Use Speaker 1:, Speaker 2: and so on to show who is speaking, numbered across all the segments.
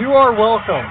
Speaker 1: You are welcome.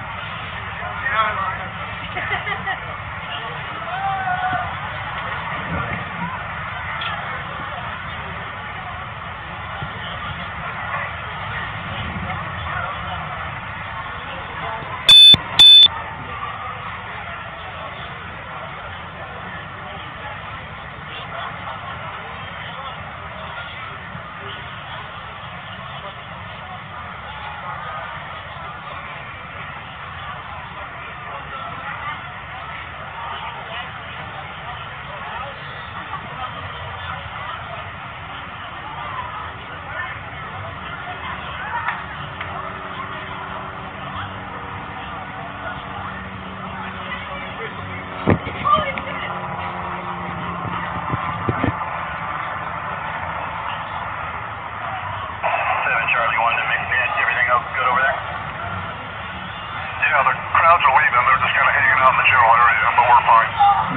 Speaker 2: Good over there? Yeah, the crowds are leaving. They're just kind of hanging out in the general area, but we're fine.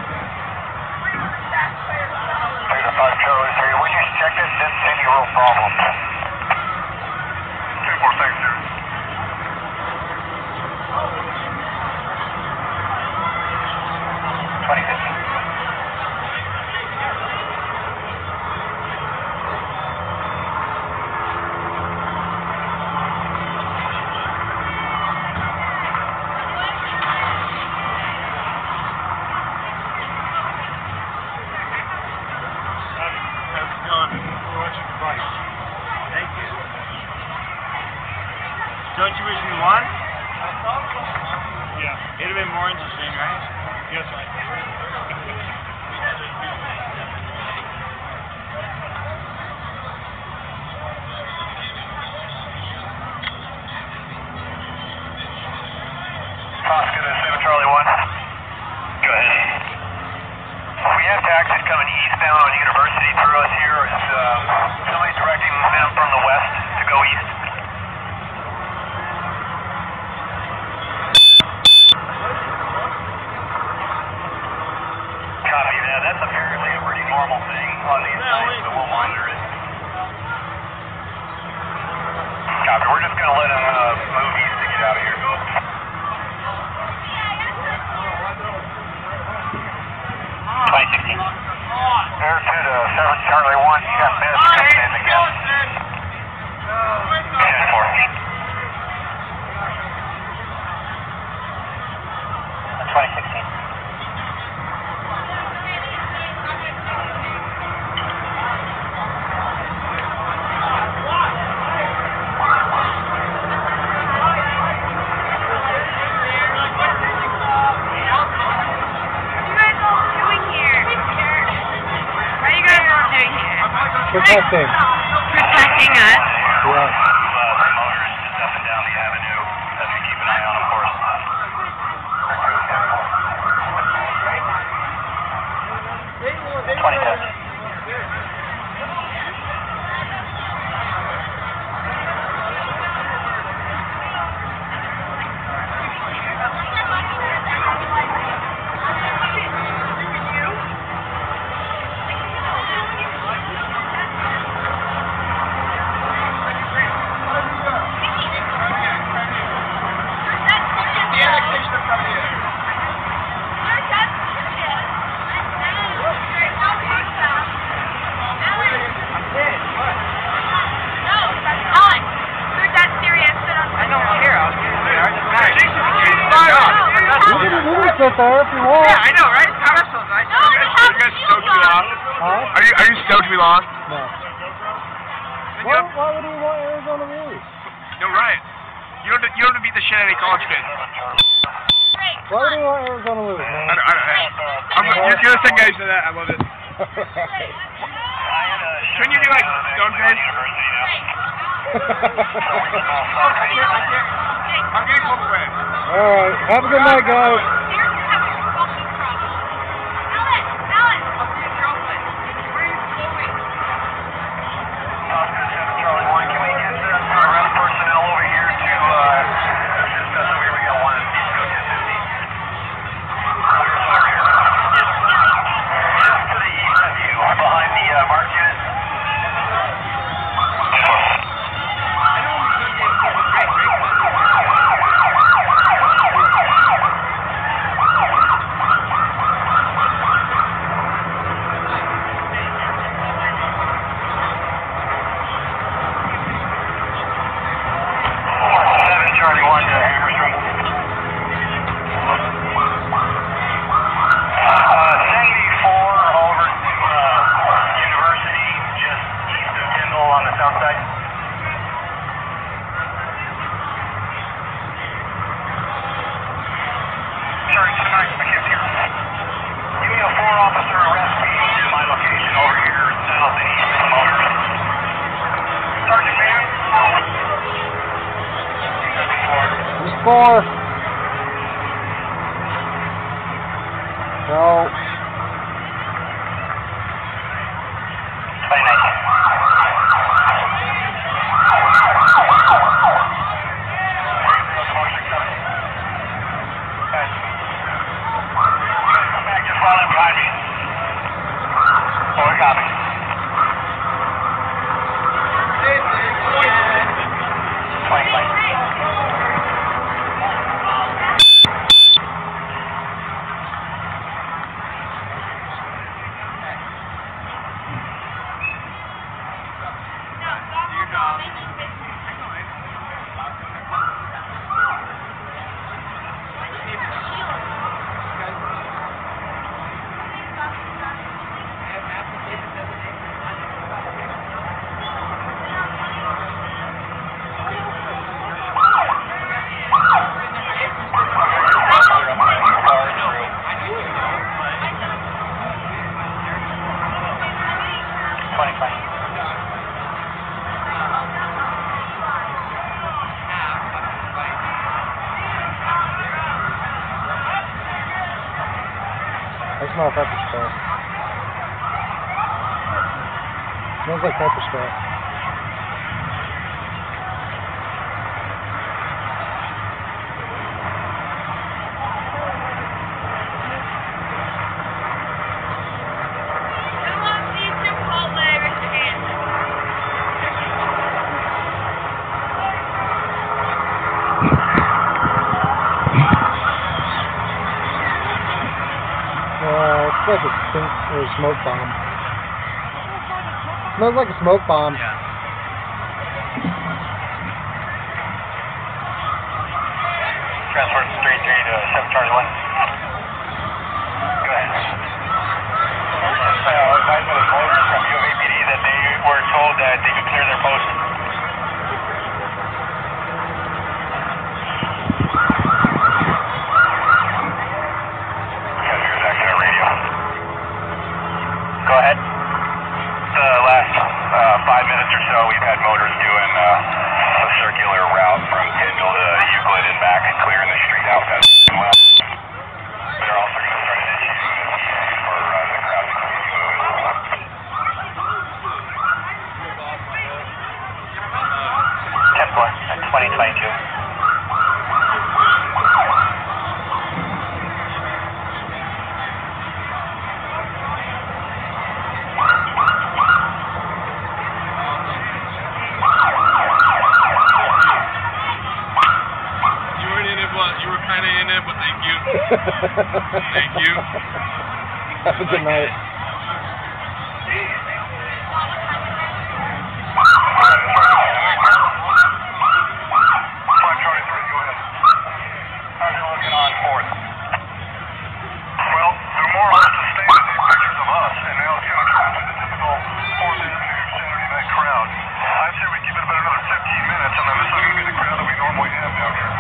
Speaker 2: 3 to 5 Charlie 3. We just checked it. Didn't see any real problem. 2-4, thanks, dude. 2015.
Speaker 3: Thank you. Don't you wish we won?
Speaker 2: Yeah.
Speaker 3: It'd have been more interesting, right?
Speaker 2: Yes, sir. Oscar to 7 Charlie 1. Go ahead. We have taxis coming eastbound on University through us here. Is somebody directing them from the west to go east? Copy that. That's apparently a pretty normal thing on these nights, so we'll monitor it. Copy. We're just going to let them move east to get out of here. Air 2 to 7 Charlie 1, you got meds coming in again. 10-4. 2016.
Speaker 1: Protecting.
Speaker 4: Protecting us.
Speaker 1: Yeah.
Speaker 2: The motorists just up and down the avenue as we keep an eye on them, of course. 20
Speaker 1: Sit there if you want.
Speaker 3: Yeah, I know, right? How else was I?
Speaker 4: No,
Speaker 3: you guys stoked we lost?
Speaker 1: Huh?
Speaker 3: Are you stoked we lost?
Speaker 1: No. Why would you want Arizona to lose?
Speaker 3: No, right. You don't have to beat the shit out of any college kid.
Speaker 1: Why would you want Arizona to lose, man?
Speaker 3: You're the second guy who said that. I love it. Shouldn't you be like stone face? I'm getting close away.
Speaker 1: Alright, have a good night, guys. No.
Speaker 2: 29. Come back, just follow him behind me. Forward copy.
Speaker 1: I smell pepper spray. Smells like pepper spray. It's like a stink or a smoke bomb. Smells like a smoke bomb.
Speaker 3: Yeah.
Speaker 2: Transfer 33 to 7 Charlie 1. Go ahead. Advisement of voters from UofA PD that they were told that they could clear their post. Go ahead. The last 5 minutes or so, we've had motors doing a circular route from Tingley to Euclid and back and clearing the street out. That's well. They're also going to start initiating for the crowd to continue moving. 10-4 at 2022.
Speaker 3: You were kind of in it, but thank you. Thank you.
Speaker 1: Have a good night.
Speaker 2: How's it looking on 4th? Well, they're more or less just staying to take pictures of us, and now it's going to turn into the typical 4th Avenue Saturday night crowd. I'd say we keep it about another 15 minutes, and then this is going to be the crowd that we normally have down here.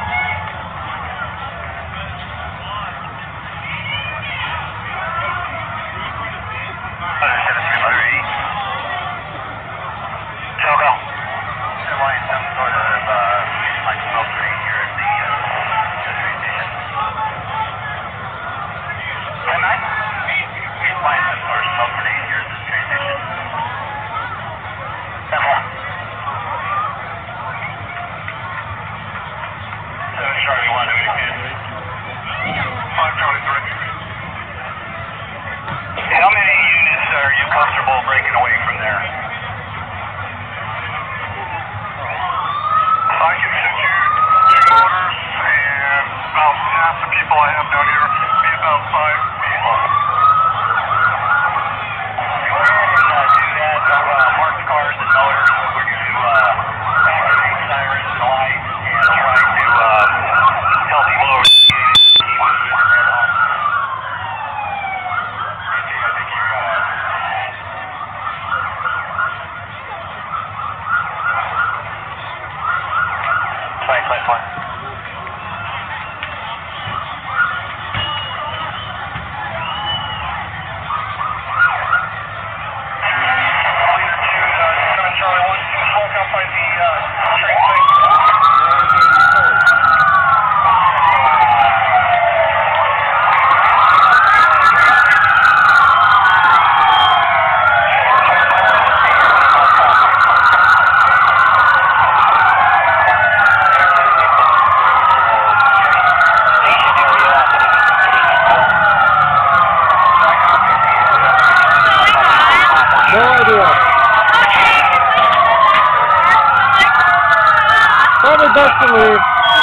Speaker 2: Charlie 1 to begin. 5 Charlie 3. How many units are you comfortable breaking away from there? I can send you 2 motors, and about half the people I have down here be about 5 people. Go ahead and do that. Mark the cars and motors over to activate sirens and lights and try to tell people over keep moving their head on. I think you're
Speaker 1: best to leave.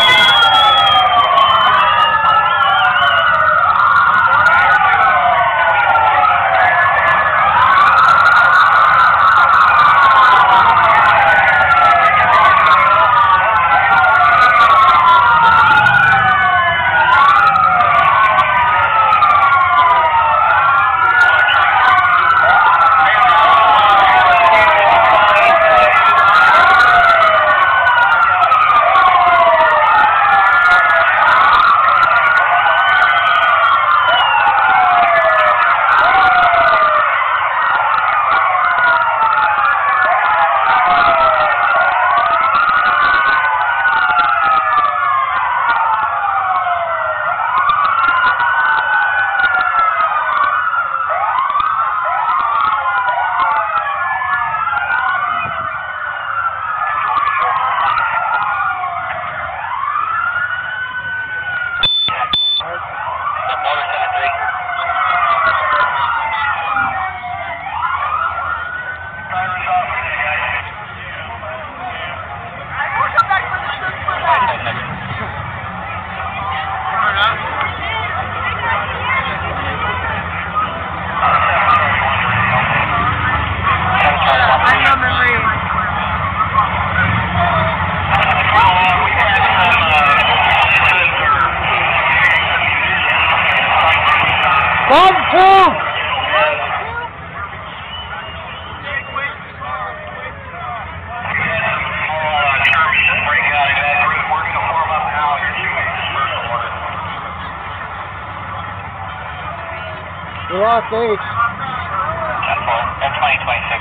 Speaker 1: We lost H. 10-4. That's 2026.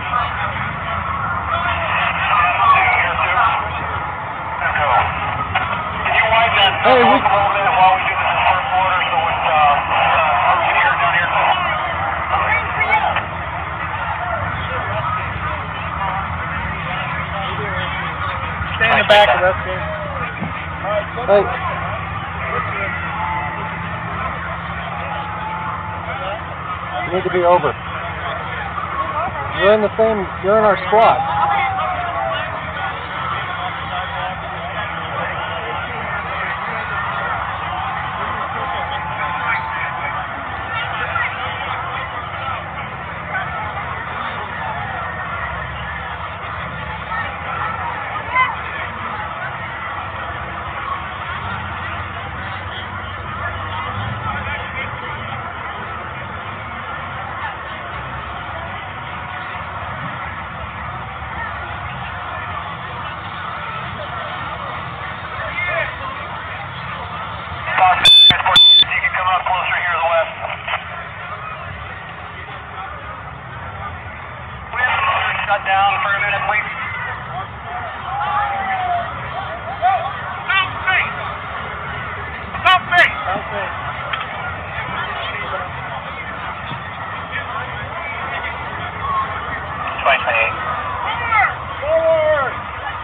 Speaker 1: Can you wind that up a little bit while we do this in first quarter so it's here down here? Stay in the back of us, dude. Hey. You need to be over. You're in our squad.
Speaker 2: Shut down for a minute, please. South face! South face. 2028. Forward!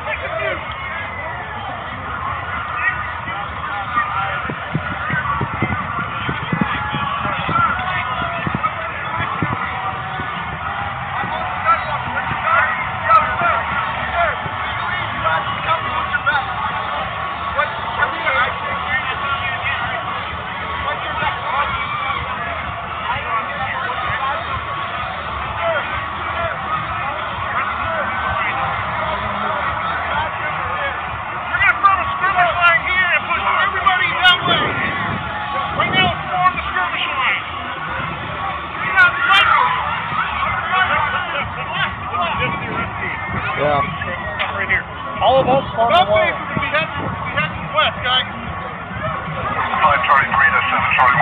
Speaker 1: Yeah.
Speaker 3: Right here.
Speaker 1: All of us on the wall.
Speaker 3: We heading west, guys.
Speaker 2: 5 Charlie 3 to 7 Charlie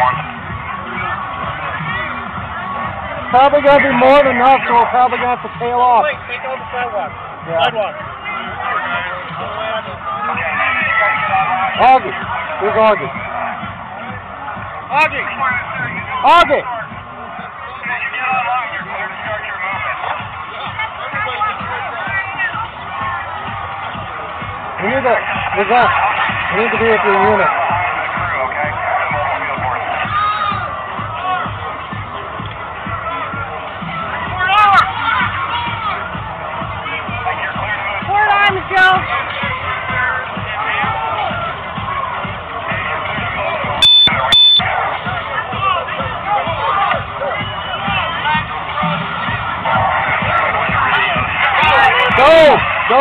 Speaker 2: 1.
Speaker 1: Probably going to be more than enough, so we're probably going to have to tail off.
Speaker 3: Wait, take out the sidewalk.
Speaker 1: Yeah.
Speaker 3: Sidewalk.
Speaker 1: Augie. Where's Augie?
Speaker 3: Augie.
Speaker 1: Augie! We need to be with your unit.
Speaker 4: Port arms, Joe.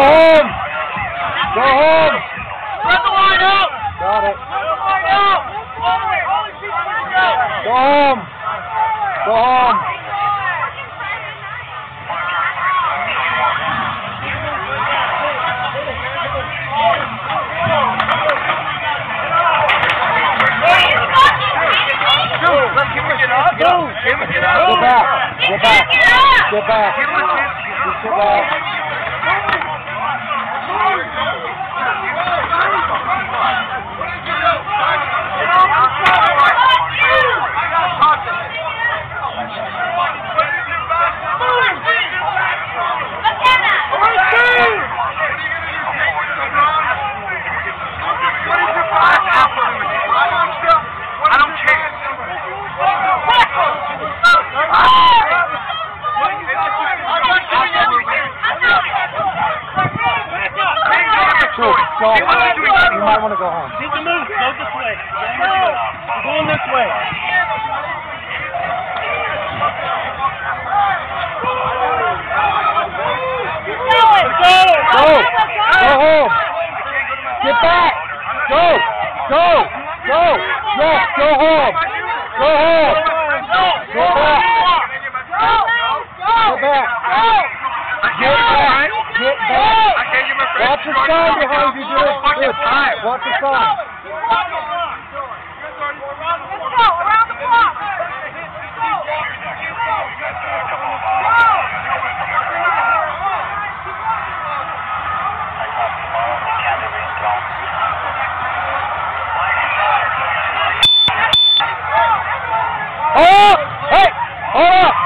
Speaker 1: home! Go home!
Speaker 3: Spread the line out!
Speaker 1: Got it.
Speaker 3: Spread the line out!
Speaker 1: Go home! Go home! Go back! Get back! Get back! Just get back!
Speaker 2: I don't care.
Speaker 1: Sure, go. You might want to go home.
Speaker 5: Need to move. Go this way. We're going this way.
Speaker 1: Go! Go home! Get back! Go! Go! Go! Yes, go home! Go home! Go back! Go back! Get back! Get back! Watch the sign behind you, dude! Watch the sign!
Speaker 4: Around the block!
Speaker 1: Oh! Hey! Hold up!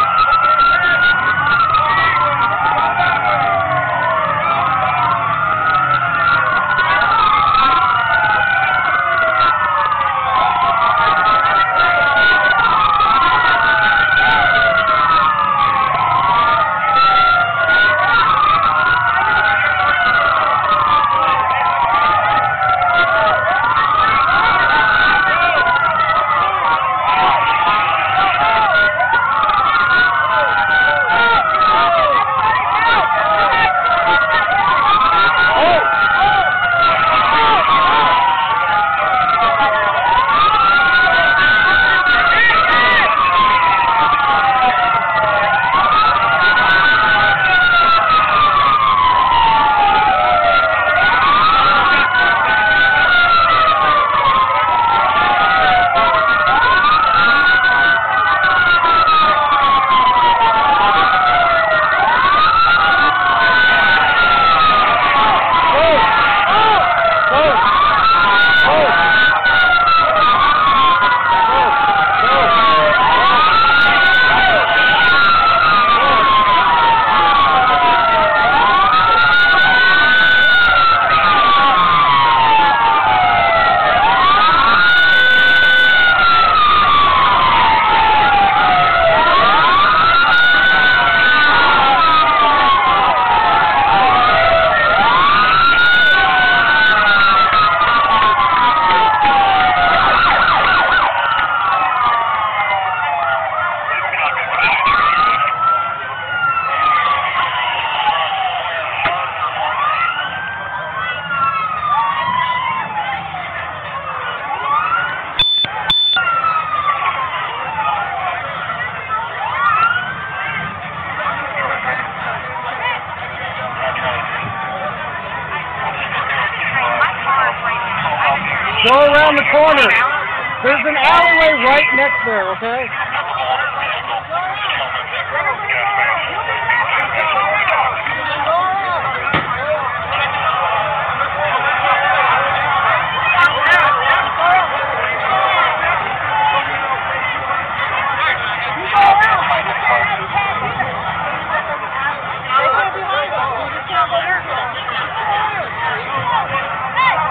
Speaker 1: Go around the corner. There's an alleyway right next there, okay?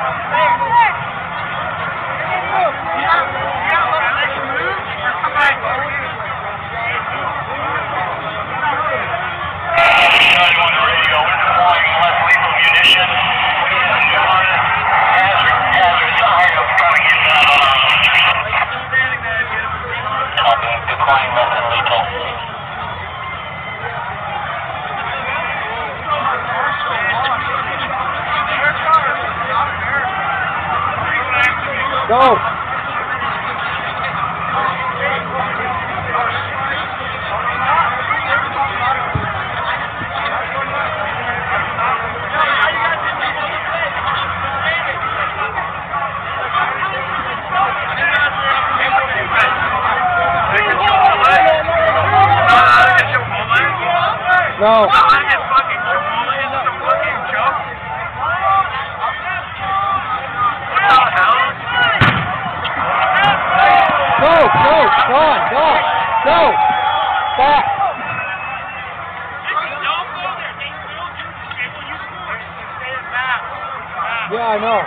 Speaker 2: Hey!
Speaker 1: Go. No. Go! Back! Yeah, I know.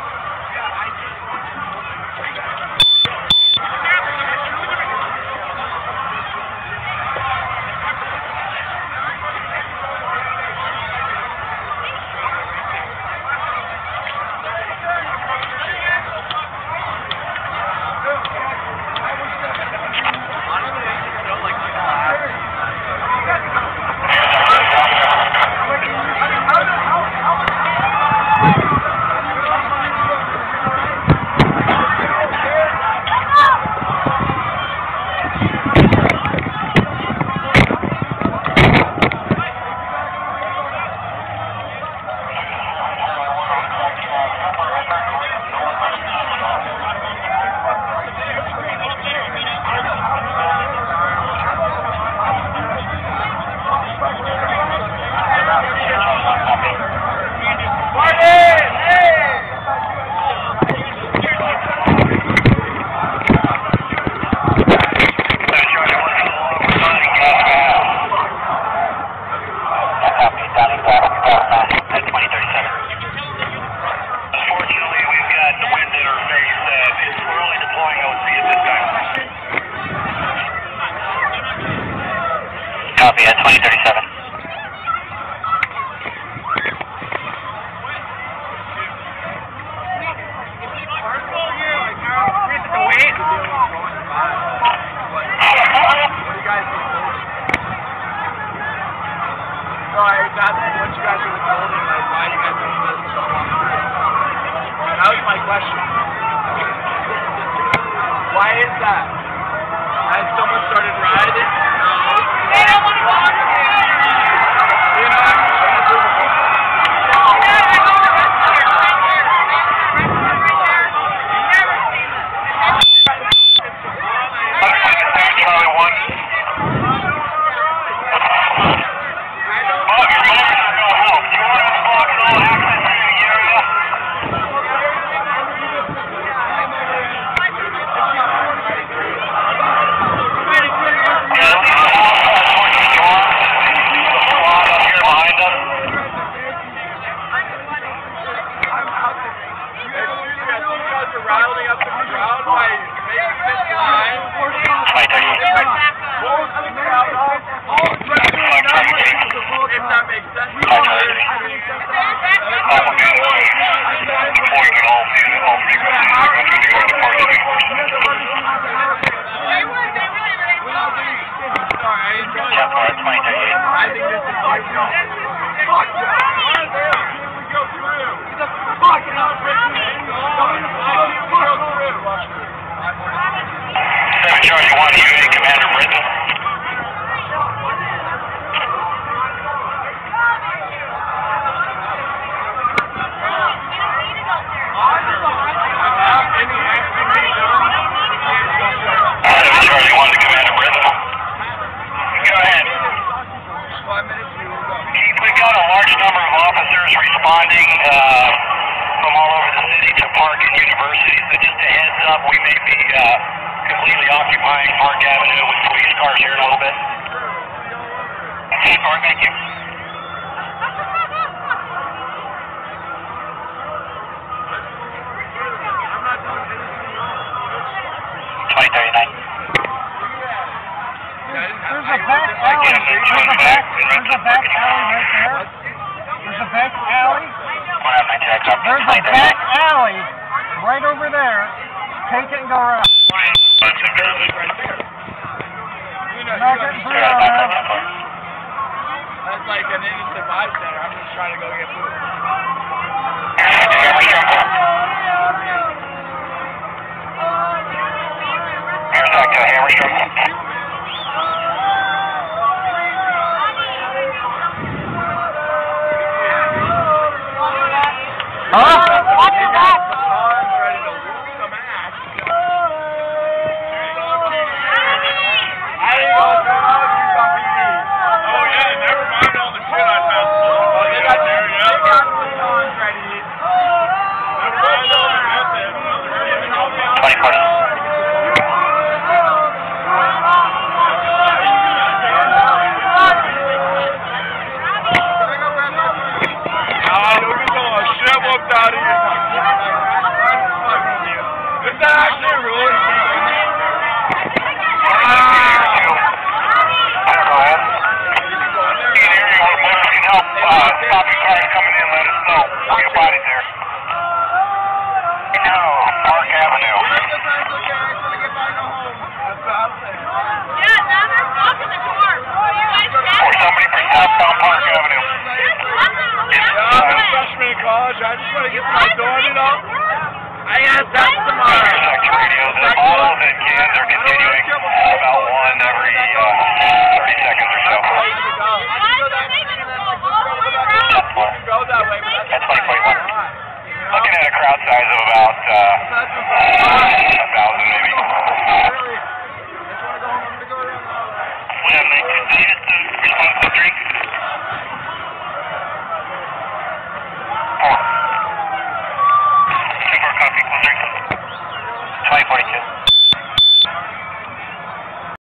Speaker 2: Copy at 2037.
Speaker 5: That was my question. Why is that? Has someone started riding? No. They don't want to walk. You know, I'm just trying to do the whole thing.
Speaker 2: Charlie 1, UA Commander Britton. Charlie 1 to Commander Britton. Go ahead. Chief, we've got a large number of officers responding from all over the city to Park and University, so just a heads up, we may be completely occupying Park Avenue with police cars here in a little bit. Park, thank you.
Speaker 1: There's a back alley. There's a back alley right there. There's a back alley. There's a back alley right over there. Take it and go around. Not getting through on that.
Speaker 5: That's like an innocent bystander. I'm just trying to go get food.
Speaker 2: hammer stroke.
Speaker 1: Huh?
Speaker 4: Watch your back.
Speaker 5: Ready to lose the match. I ain't gonna turn on you on TV.
Speaker 3: Oh yeah, never mind all the shit I found.
Speaker 5: Oh, they got
Speaker 3: there,
Speaker 5: they
Speaker 3: yeah.
Speaker 5: got Tucson ready.
Speaker 3: Never mind all the method.
Speaker 2: 2040.
Speaker 5: Shit whooped out of here. Is that actually really?
Speaker 2: I don't know, man. You can hear you on the motor. You can help stop your cars coming in. Let us know. We'll get bodies there. No, Park Avenue.
Speaker 4: Yeah, now they're blocking the door. So you guys
Speaker 2: Or somebody for southbound Park Avenue.
Speaker 5: Freshman in college, I just want to get to my dorm, you know? I asked that tomorrow.
Speaker 2: Intersection radios and bottles and cans are continuing. About one every 30 seconds or so.
Speaker 5: Go that way, but
Speaker 2: That's 2041. Looking at a crowd size of about 1,000 maybe. We have 19 stated to respond to 3. 4. 2-4 copy, 1-3. 2042.